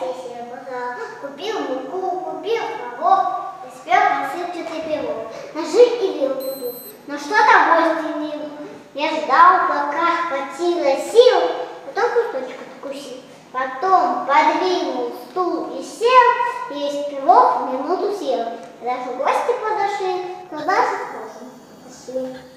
гостей себе позвал. Купил муку, купил хлебов, испек рассыпчатый пирог. Ножи и вилку тут, но что-то гости не было. Я ждал, пока хватило сил, потом кусочек откусил. Потом подвинул стул и сел, и весь пирог в минуту съел. Когда же гости подошли, туда же тоже пошли.